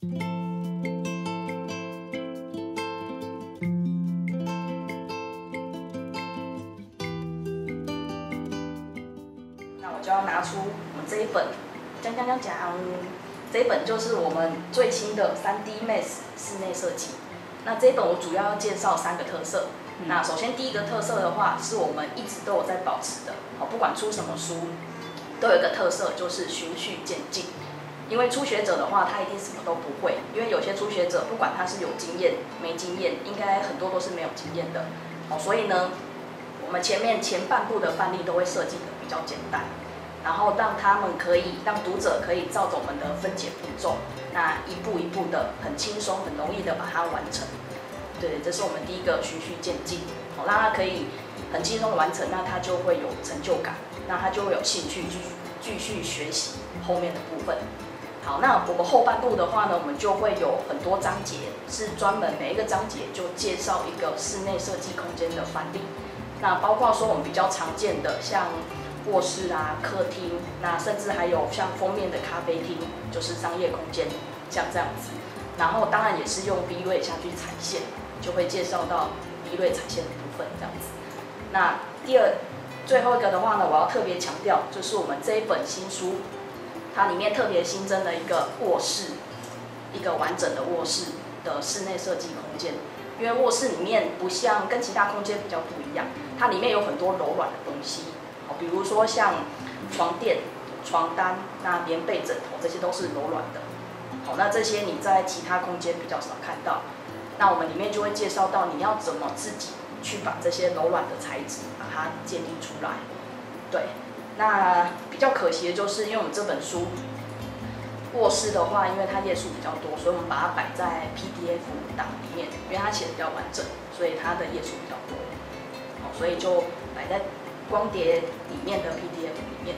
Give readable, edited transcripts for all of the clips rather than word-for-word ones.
那我就要拿出我们这一本，讲，这一本就是我们最新的3D Max 室内设计。那这一本我主要介绍3个特色。那首先第一个特色的话，是我们一直都有在保持的，不管出什么书，都有一个特色，就是循序渐进。因为初学者的话，他一定什么都不会，因为有些初学者不管他是有经验没经验，应该很多都是没有经验的。所以呢，我们前半部的范例都会设计的比较简单。然后让读者可以照着我们的分解步骤，那一步一步的很轻松、很容易的把它完成。对，这是我们第一个循序渐进，让他可以很轻松的完成，那他就会有成就感，那他就会有兴趣继续学习后面的部分。好，那我们后半部的话呢，我们就会有很多章节，是专门每一个章节就介绍一个室内设计空间的范例。那包括说我们比较常见的，像卧室啊、客厅，那甚至还有像封面的咖啡厅，就是商业空间，像这样子。然后当然也是用 B 类下去踩线，就会介绍到 B 类踩线的部分这样子。那最后一个的话呢，我要特别强调，就是我们这一本新书，它里面特别新增了一个卧室，一个完整的卧室的室内设计空间。因为卧室里面不像跟其他空间比较不一样，它里面有很多柔软的东西。比如说像床垫、床单、那棉被、枕头，这些都是柔软的。好，那这些你在其他空间比较少看到。那我们里面就会介绍到你要怎么自己去把这些柔软的材质把它建立出来。对，那比较可惜的就是，因为我们这本书卧室的话，因为它页数比较多，所以我们把它摆在 PDF 档里面，因为它写的比较完整，所以它的页数比较多。好，所以就摆在光碟里面的 PDF 里面。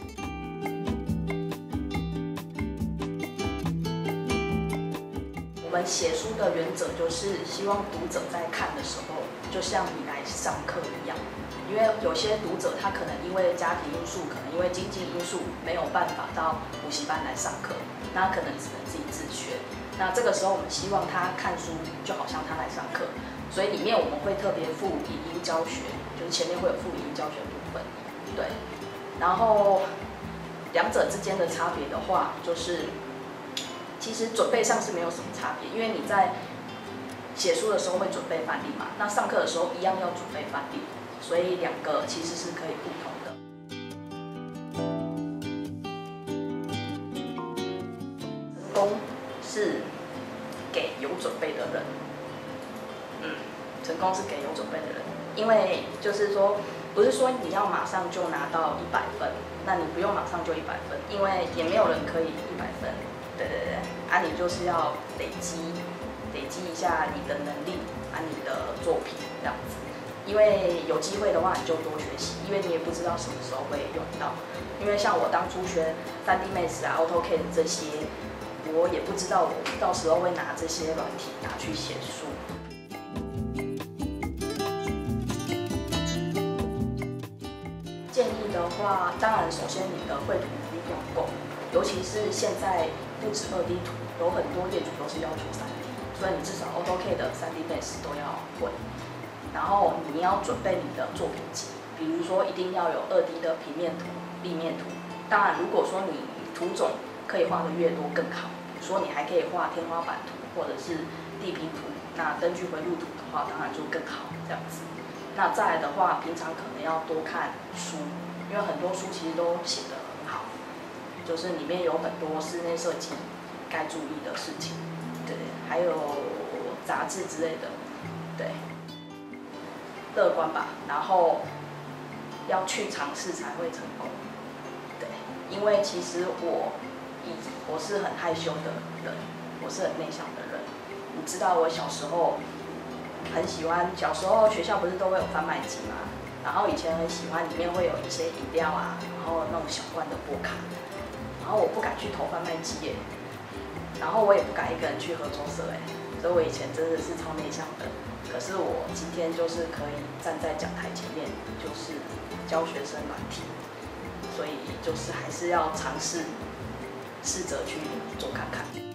我们写书的原则就是希望读者在看的时候，就像你来上课一样。因为有些读者他可能因为家庭因素，可能因为经济因素没有办法到补习班来上课，那可能只能自己自学。那这个时候我们希望他看书就好像他来上课，所以里面我们会特别附影音教学。就是前面会有附影音教学部分，对，然后两者之间的差别的话，就是其实准备上是没有什么差别，因为你在写书的时候会准备范例嘛，那上课的时候一样要准备范例，所以两个其实是可以不同的。成功是给有准备的人，成功是给有准备的人。因为就是说，不是说你要马上就拿到100分，那你不用马上就100分，因为也没有人可以100分。对，你就是要累积一下你的能力，你的作品这样子。因为有机会的话，你就多学习，因为你也不知道什么时候会用到。因为像我当初学3D Max 啊、AutoCAD 这些，我也不知道我到时候会拿这些软体拿去写书。建议的话，当然首先你的绘图能力要够，尤其是现在不止2D 图，有很多业主都是要求3D， 所以你至少 AutoCAD 的3D Max 都要会。然后你要准备你的作品集，比如说一定要有2D 的平面图、立面图。当然，如果说你图种可以画的越多更好，比如说你还可以画天花板图或者是地平图，那灯具回路图的话，当然就更好这样子。那再来的话，平常可能要多看书，因为很多书其实都写得很好，就是里面有很多室内设计该注意的事情，对，还有杂志之类的，对，乐观吧，然后要去尝试才会成功，对，因为其实我是很害羞的人，我是很内向的人，你知道我小时候。很喜欢，小时候学校不是都会有贩卖机嘛，然后以前很喜欢，里面会有一些饮料啊，然后那种小罐的波卡，然后我不敢去投贩卖机耶，然后我也不敢一个人去合作社哎，所以我以前真的是超内向的。可是我今天就是可以站在讲台前面，就是教学生软体，所以就是还是要尝试着去做看看。